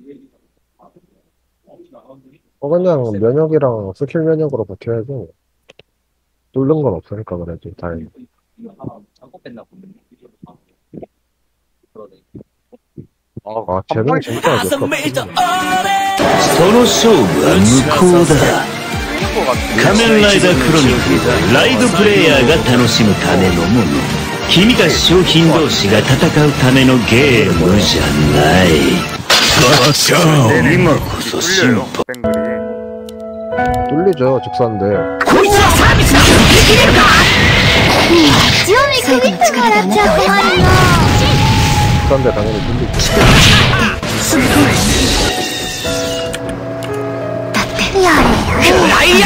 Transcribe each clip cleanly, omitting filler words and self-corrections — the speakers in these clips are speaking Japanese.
그냥 면역이랑 스킬 면역으로 버텨야지. 뚫는 건 없으니까 그래도 다행히. 아, 쟤는 진짜 어렵다. その勝負は無効だ。仮面ライダークロニクルはライドプレイヤーが楽しむためのもの。君たち商品同士が戦うためのゲームじゃない。今こそ進歩。 뚫리죠, 직사인데. こいつはサービスができるか。一応見くびってもらっちゃ困るの。 직사인데 당연히 뚫리죠. だってやれやれ。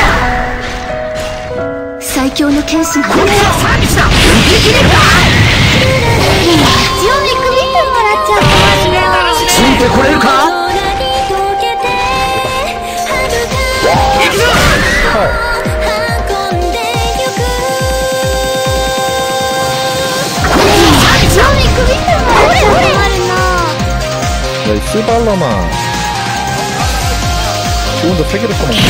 最強の剣士が。こいつはサービスだ。できるか。一応見くびってもらっちゃ困るの。ついてこれるか。 야, 이 씨발놈아. 지 혼자 3개를 써먹는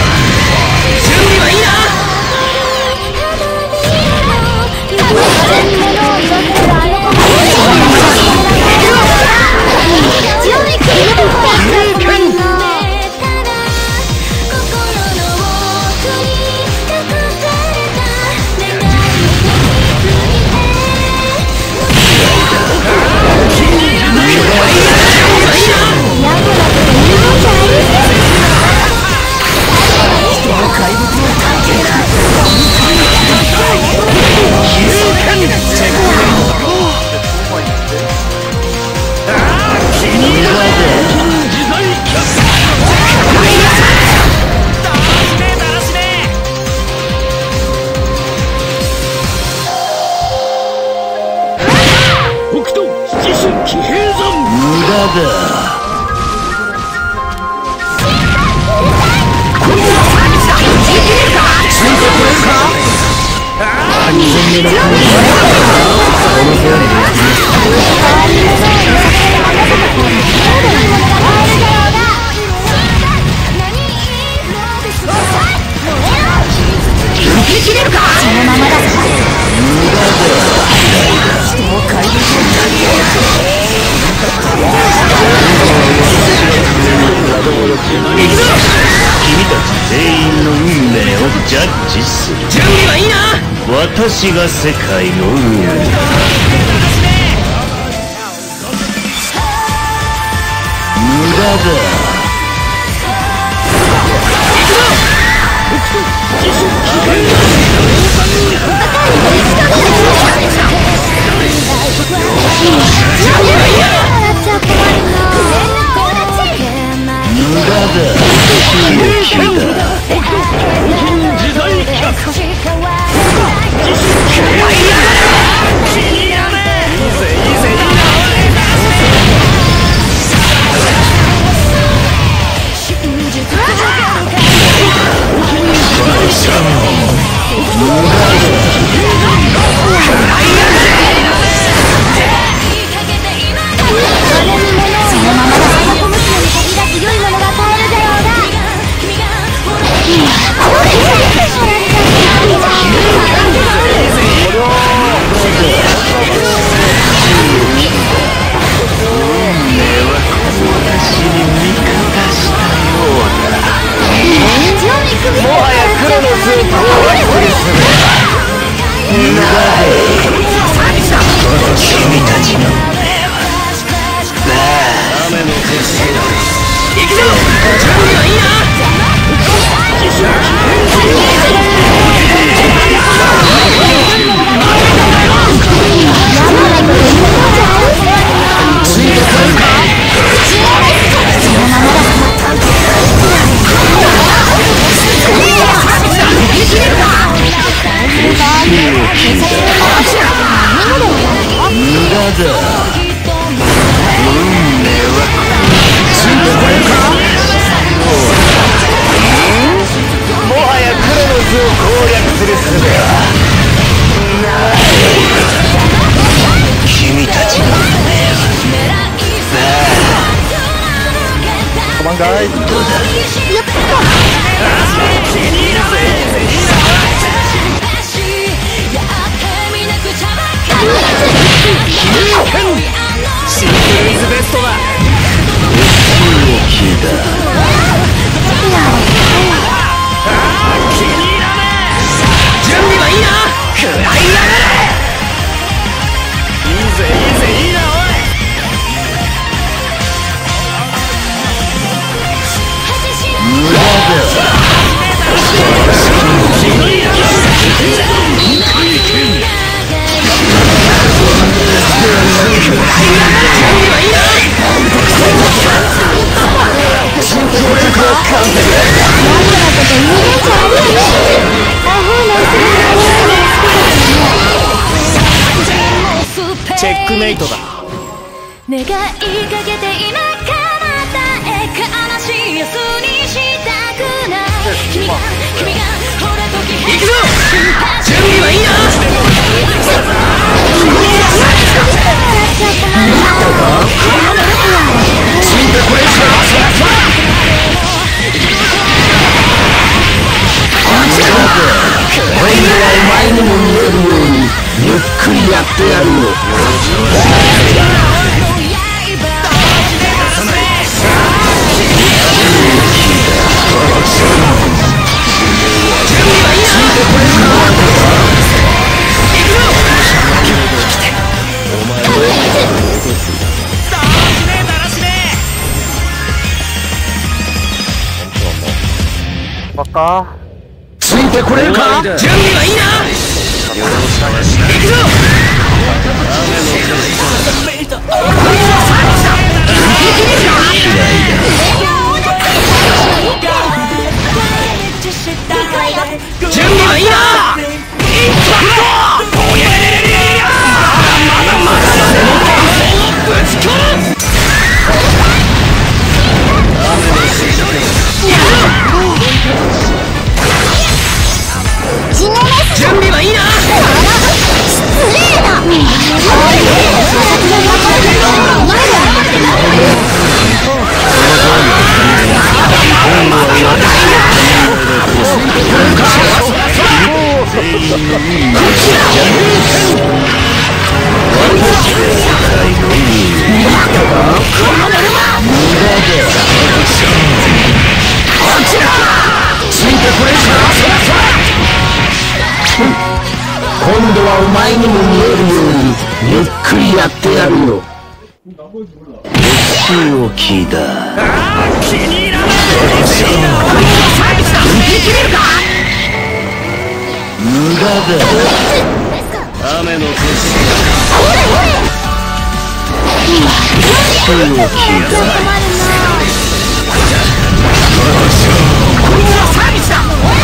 準備はいいな。 私が世界の運命。無駄だ。 チェックメイトだ。 願いかけて今からえ悲しい明日にしたくない君がほらとき行くぞ。準備はいいな。ついてこれこれぐらい前にも見えるようにゆっくりやってやるの。 バカついてこれるか。準備はいいな。行くぞ。準備はいいな。インパクト。まだまだぶち込む。 今度はお前にも見えるようにゆっくりやってやるよ。 強気だ。 気に入らない。サービスだ。受け切れるか。 無駄だ。雨の天使強気だ。 こいつはサービスだ。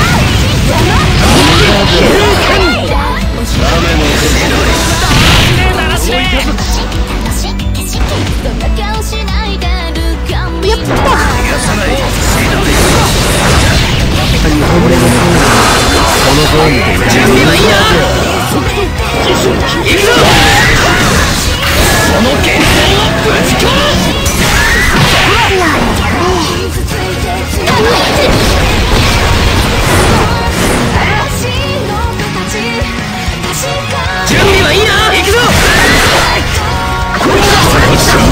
準備はいいな。行くぞ。こいつはサービスだ。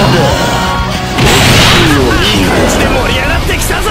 盛り上がってきたぞ。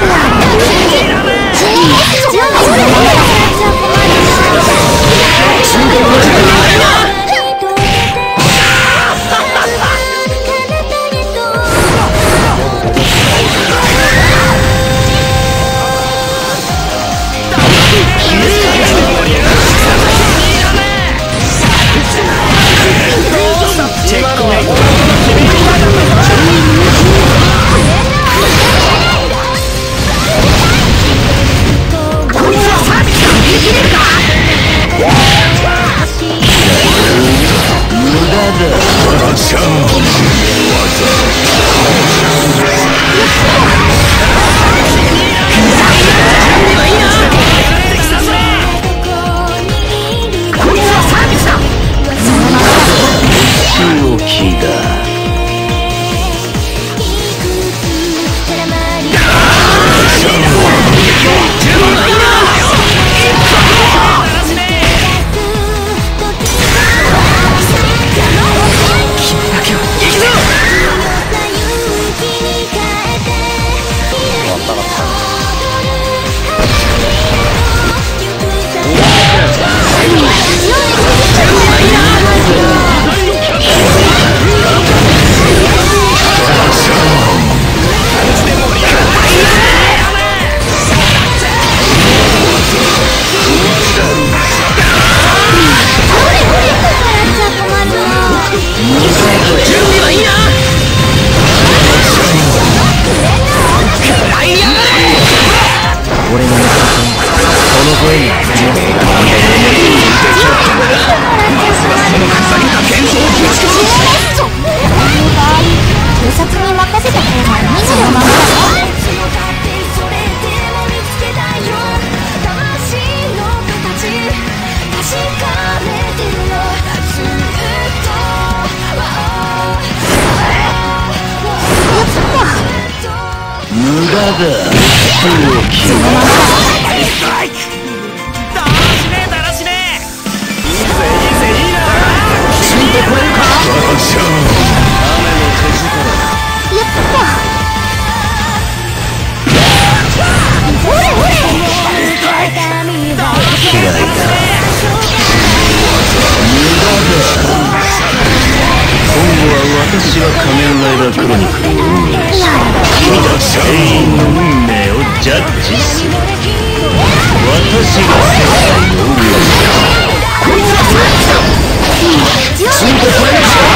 私は仮面ライダークロニクルを運営し、君たち全員の運命をジャッジする。私が世界を運営する。 こいつはサービスだ。ついてこれるか。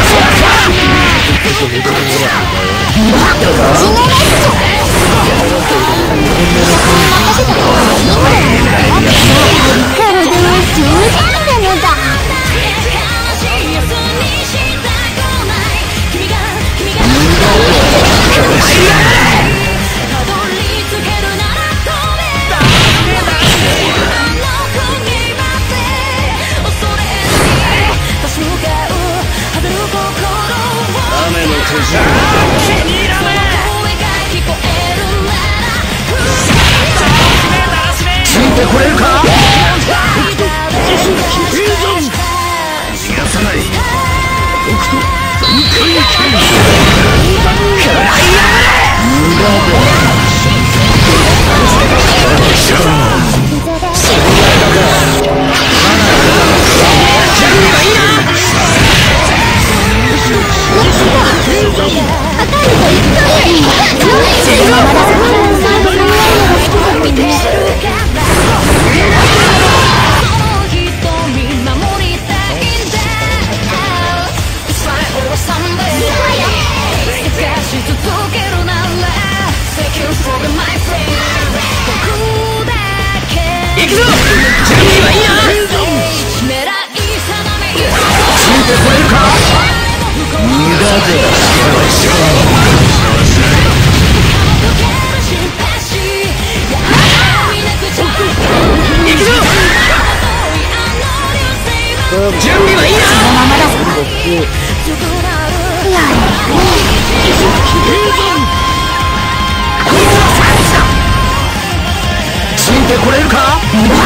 これるか。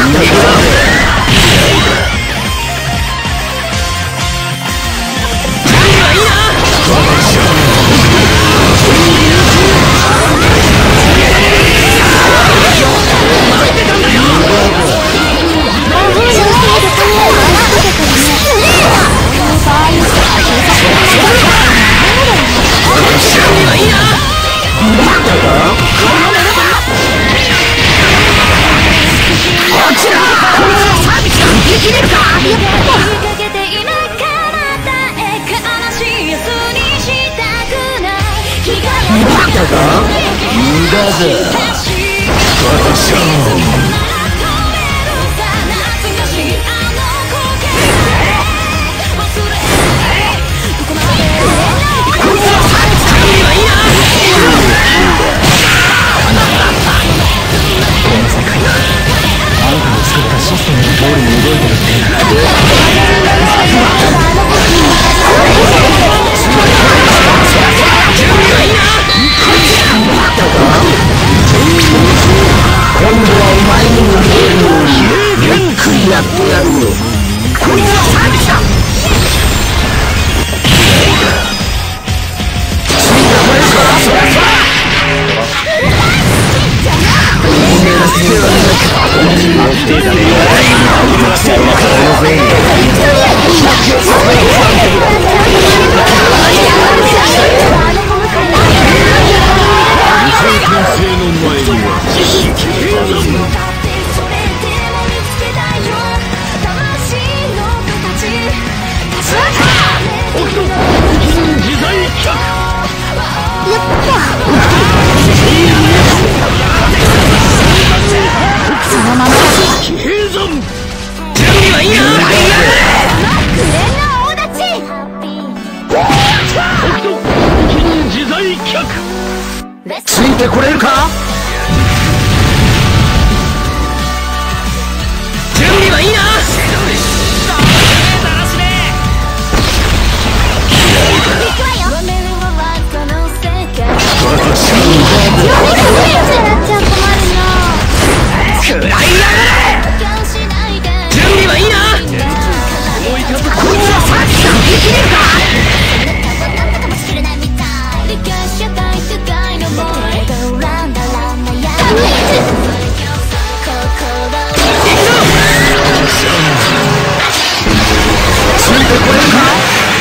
ついてこれるか。準備はいいな。食らいやがれ。準備はいいな。こいつはさっきからできねえか。ついてこれるか。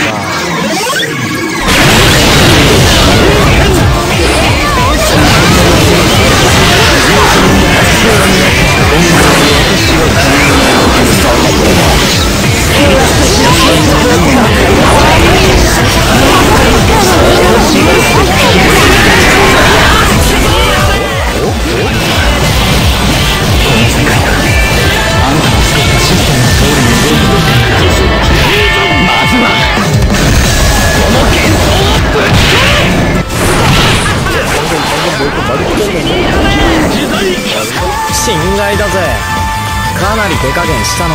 心外だぜ。かなり手加減したのに。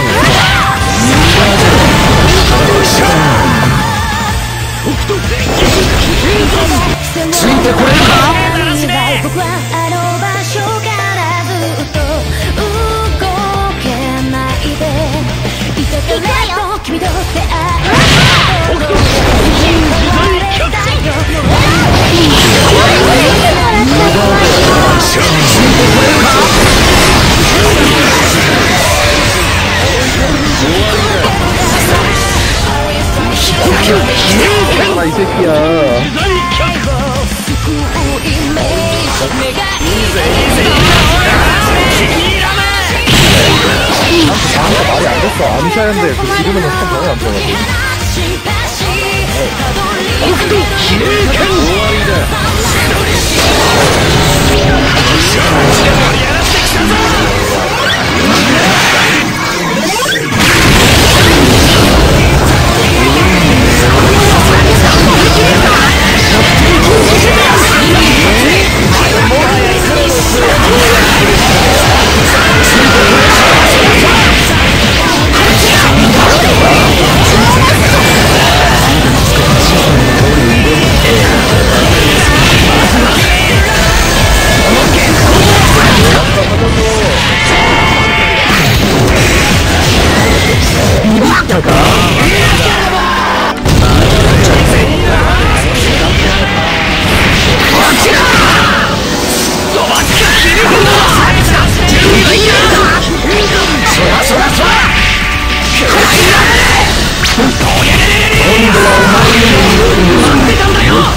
ついてこれるか。 僕はあの場所からずっと動けないでいてくれと君と出会うこと 이 새끼야. 말이 안 됐어. 아미샤인데 그 지르면은 참 많이 안 떠가지고.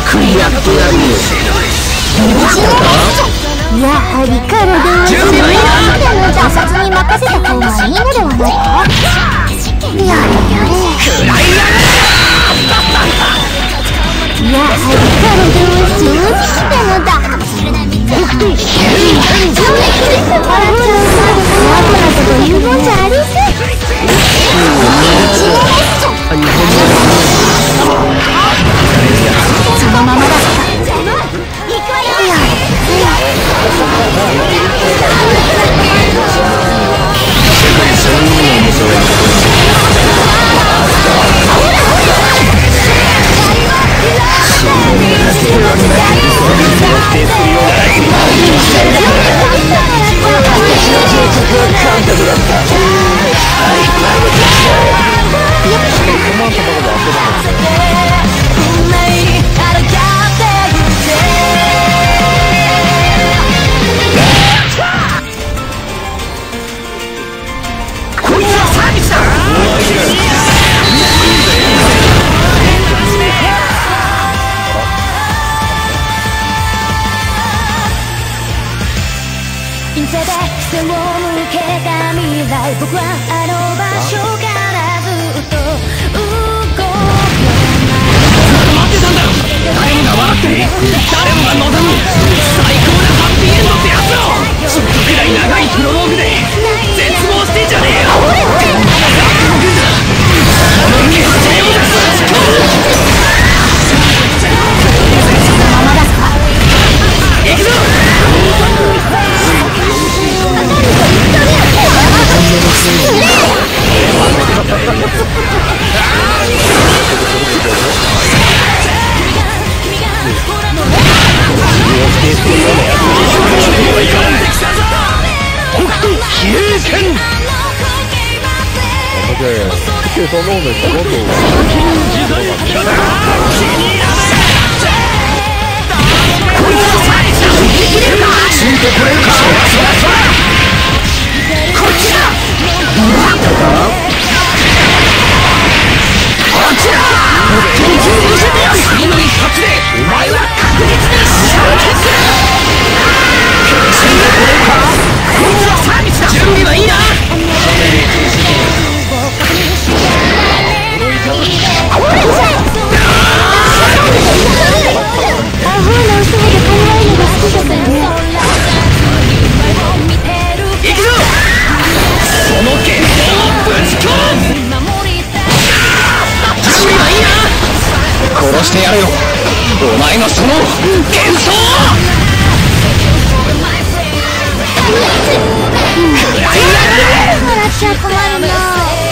くりやってやるよ。 やはり体は自分の打殺に任せた方がいいのではないか。やれやれ。やはり体は正直なのだ。というもんじゃありせ。そのままだった。僕はあの場所からずっと動けない。 待ってたんだ。誰もが笑って誰もが望む最高なハッピーエンドってやつをちょっとくらい長いプロローグで絶望してんじゃねえよ。行くぞ。 어떻게 써놓으면 저것도 準備はいいな。殺してやるよお前のその幻想。 笑っちゃ困るな。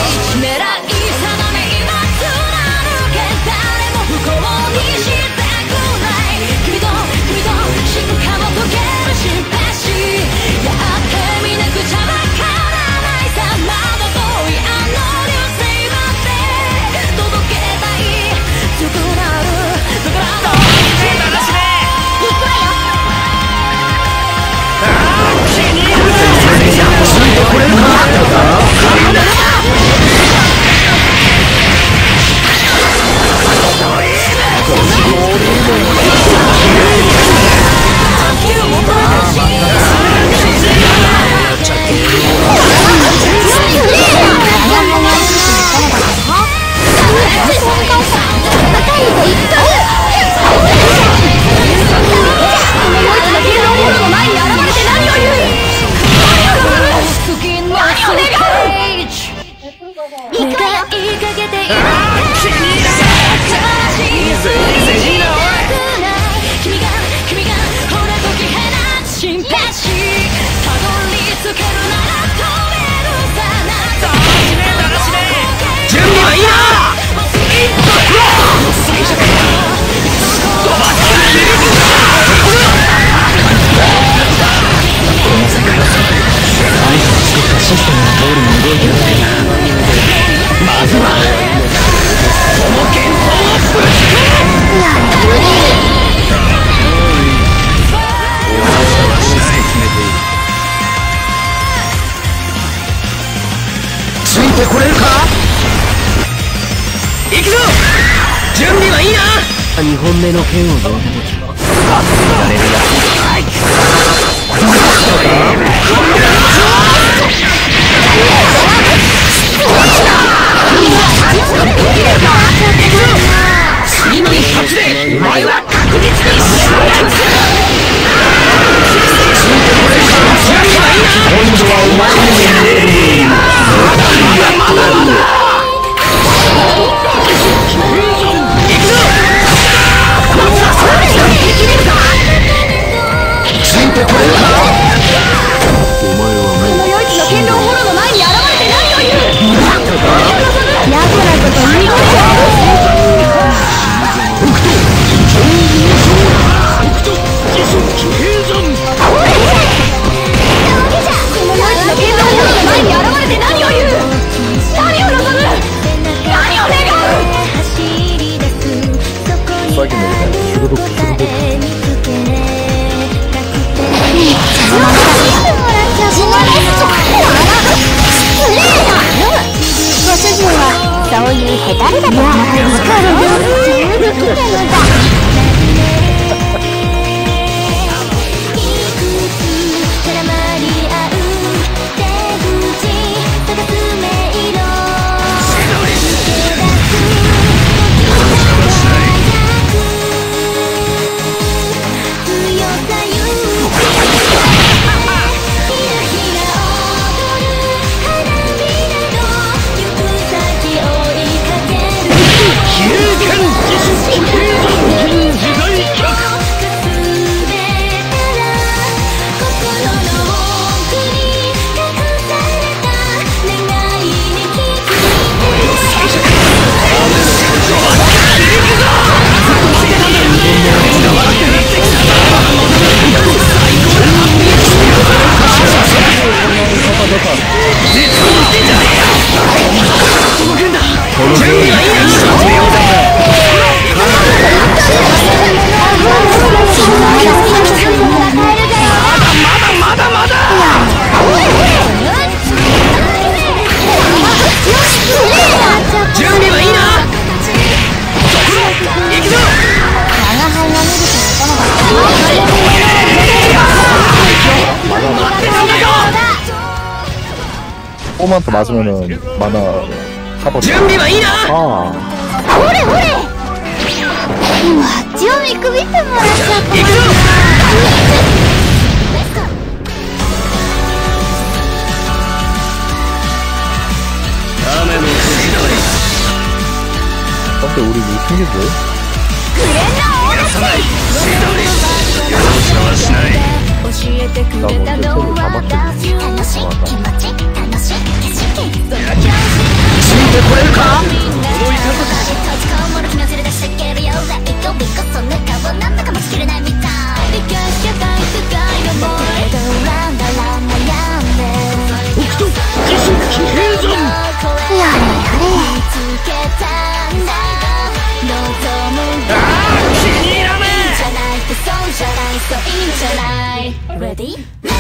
いてこれるか。行くぞ。準備はいいな。 2本目の剣を抜いた時やれるやつ次の一発でお前は確実に死ぬ。今度はお前のまだまだついてこれるか。お前はもうこの良いの剣道フォローの前に現れて何を言う。やぼなこと言いますよ。 そういうヘタレだと思ってるから十分来てるんだ。 또 맞으면은 만화 사버려. 아. 오래 오래. 우와, 지오미首ってもらっちゃった。 근데 우리 뭐 생겼어? 나 먼저 손을 잡았거든. Ready? Let's go,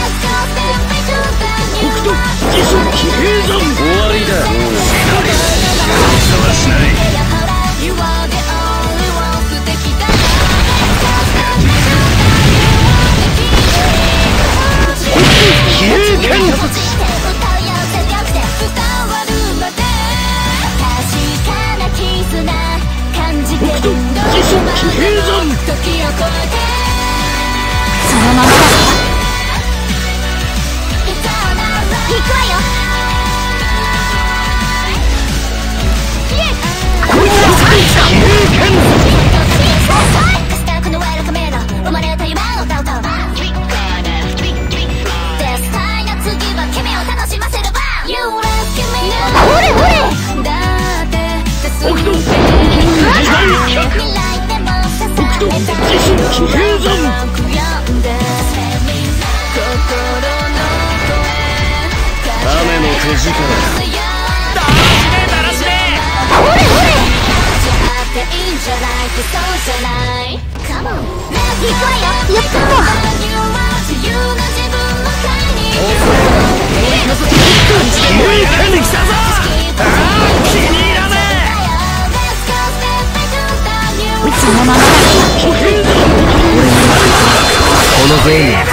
Let's go,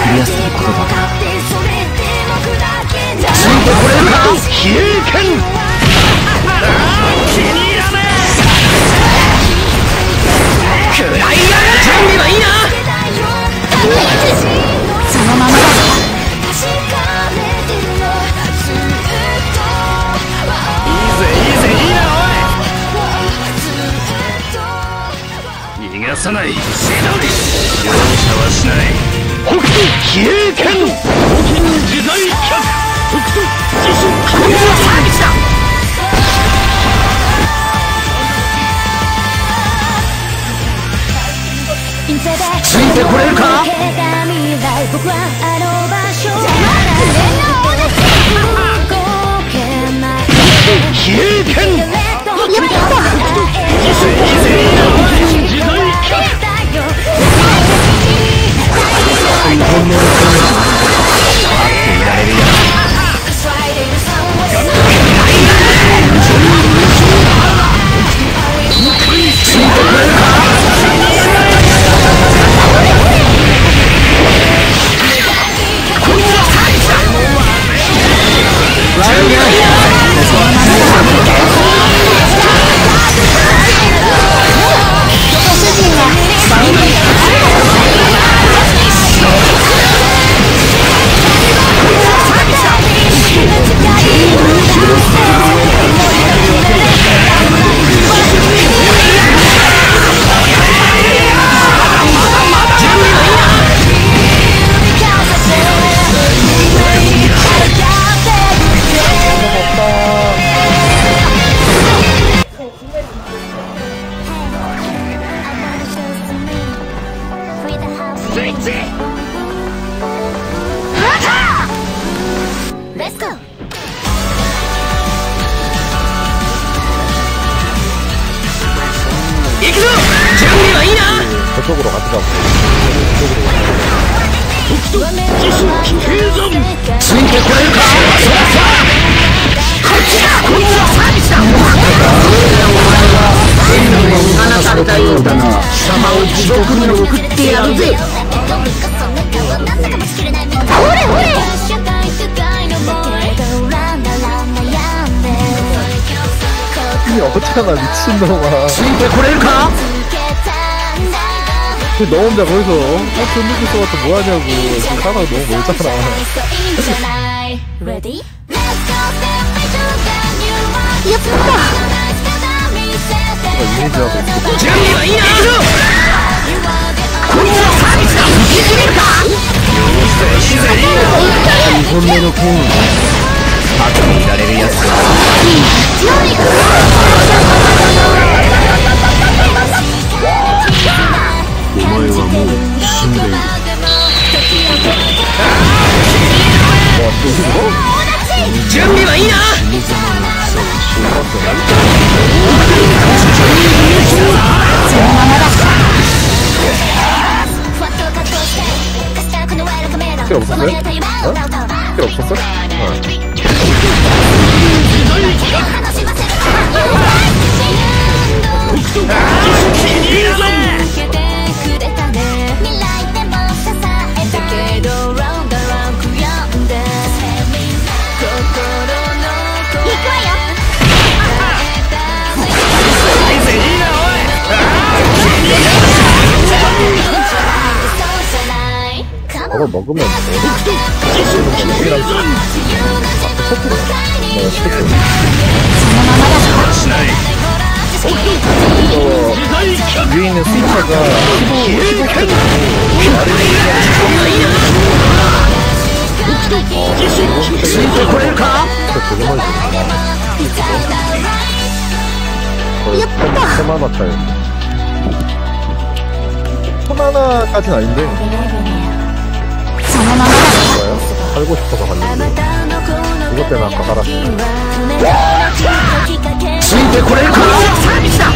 クリアすることだけだ。 ついてこれるか比叡剣気に入らねえ食らいやがれ準備はいいなそのままだ。 逃がさない容赦はしない北斗比叡剣古今自在脚北斗自身これはサービスだついてこれるか僕はあの場所比叡剣やった時代 저쪽으로 같이 가고. ついてこれるかこっちだこいつはサービスだ離されたようだな貴様を地獄に送ってやるぜほれほれ 이 어쩌나 미친놈아. ついてこれるか 너 혼자 거기서 돈 느낄 것 같아 뭐하냐고. 지금 사나가 너무 멀잖아. 이미지하고 있어. 準備はいいなこいつはサービスだ受け止めるか2本目のコーン後にいられるやつだお前はもう死んでいる準備はいいな 필요 없었어요? 어? 필요 없었어? 어. 저걸 먹으면 위에 있는 스위처가 ついてこれるか 1000만원 차이. 1000만원까지는 아닌데. 좋아요? 살고 싶어서 갔는데. 이것 때문에 아까 갈았어. ついてこれるかサービスだ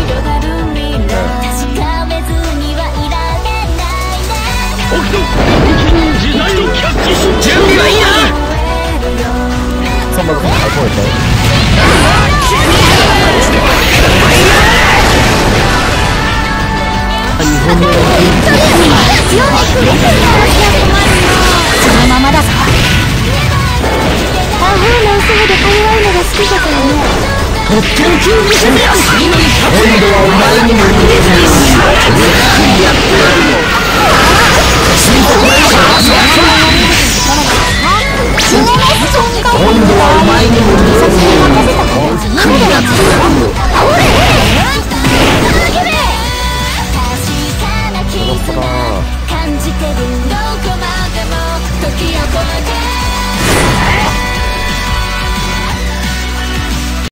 準備はいいな 3만원 잘 통했어요. 이번에 とっておきを見せてやる。今度はお前にも見えるようにゆっくりやってやるよ。ついてこい。今度はお前にも見えるように